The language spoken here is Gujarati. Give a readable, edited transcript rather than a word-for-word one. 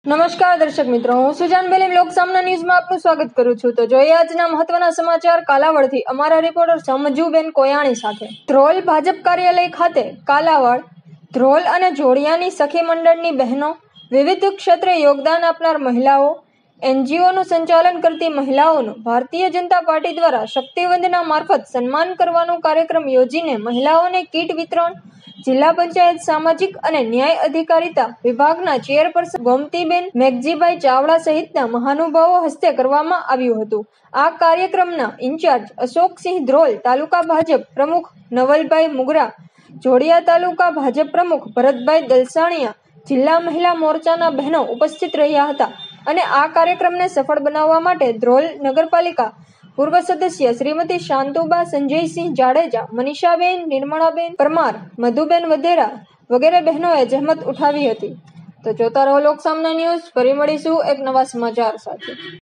નમસ્કાર દર્શક મિત્રો, હું સુજાન બેલીમ લોકસામના ન્યૂઝમાં આપનું સ્વાગત કરું છું. તો જોઈએ આજના મહત્વના સમાચાર કાલાવડથી અમારા રિપોર્ટર સમજુબેન કોયાણી સાથે. ધ્રોલ ભાજપ કાર્યાલય ખાતે કાલાવડ, ધ્રોલ અને જોડિયાની સખી મંડળની બહેનો, વિવિધ ક્ષેત્રે યોગદાન આપનાર મહિલાઓ, એનજીઓનું સંચાલન કરતી મહિલાઓનું ભારતીય જનતા પાર્ટી દ્વારા શક્તિવંદના મારફત સન્માન કરવાનો કાર્યક્રમ યોજીને મહિલાઓને કીટ વિતરણ જિલ્લા પંચાયત સામાજિક અને ન્યાય અધિકારીતા વિભાગના ચેરપર્સન ગોમતીબેન મેઘજીભાઈ ચાવડા સહિતના મહાનુભાવો હસ્તે કરવામાં આવ્યું હતું. આ કાર્યક્રમના ઇન્ચાર્જ અશોકસિંહ ધ્રોલ, તાલુકા ભાજપ પ્રમુખ નવલભાઈ મુગરા, જોડિયા તાલુકા ભાજપ પ્રમુખ ભરતભાઈ દલસાણિયા, જિલ્લા મહિલા મોરચાના બહેનો ઉપસ્થિત રહ્યા હતા અને આ કાર્યક્રમને સફળ બનાવવા માટે ધ્રોલ નગરપાલિકા પૂર્વ સદસ્ય શ્રીમતી શાંતુબા સંજયસિંહ જાડેજા, મનીષાબેન, નિર્મળાબેન પરમાર, મધુબેન વધેરા વગેરે બહેનોએ જહેમત ઉઠાવી હતી. તો જોતા રહો લોકસામના ન્યૂઝ. ફરી મળીશું એક નવા સમાચાર સાથે.